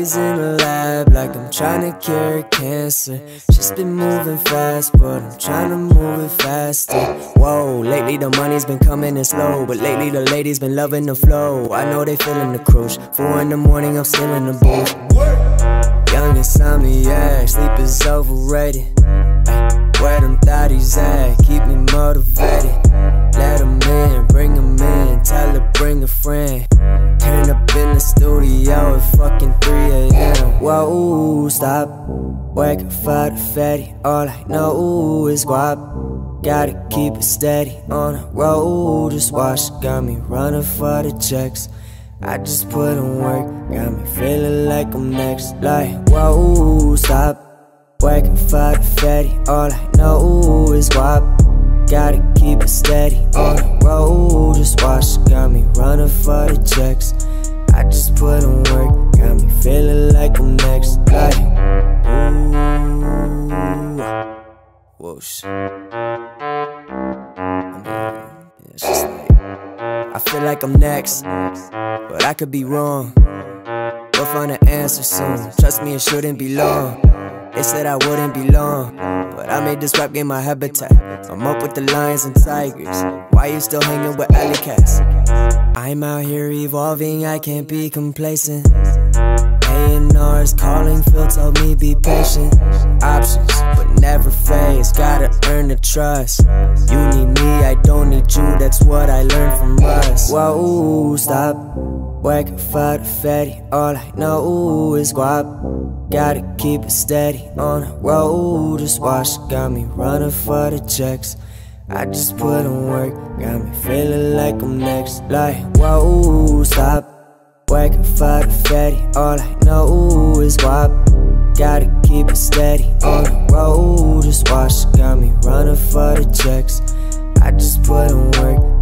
hours in the lab like I'm trying to cure cancer. Just been moving fast, but I'm trying to move it faster. Whoa, lately the money's been coming in slow, but lately the ladies been loving the flow. I know they feeling the crush. 4 in the morning, I'm still in the booth. Young insomniac, sleep is overrated. Where them thotties at, keep me motivated. Let them in, bring them in, tell her bring a friend. Turn up in the studio at fucking 3 AM. Whoa, stop, working for the fatty. All I know is guap. Gotta keep it steady on the road. Just watch, got me running for the checks. I just put in work, got me feeling like I'm next. Like, whoa, stop, working for the fatty. All I know is guap. Gotta keep it steady on the road. Just watch, got me running for the checks. I just put in work, got me feeling like I'm next. Like, ooh, whoosh. It's just like, I feel like I'm next, but I could be wrong. We'll find an answer soon. Trust me, it shouldn't be long. They said I wouldn't be long, but I made this rap game my habitat. I'm up with the lions and tigers. Why you still hanging with alley cats? I'm out here evolving, I can't be complacent. A&R's calling, Phil told me be patient. Options, but never phase, gotta earn the trust. You need me, I don't need you, that's what I learned from us. Whoa, stop, working for the fatty. All I know is guap. Gotta keep it steady on the road. Just watch, got me running for the checks. I just put in work, got me feeling like I'm next. Like, whoa, stop, working for the fatty. All I know is guap. Gotta keep it steady on the road. Just watch, got me running for the checks. I just put in work,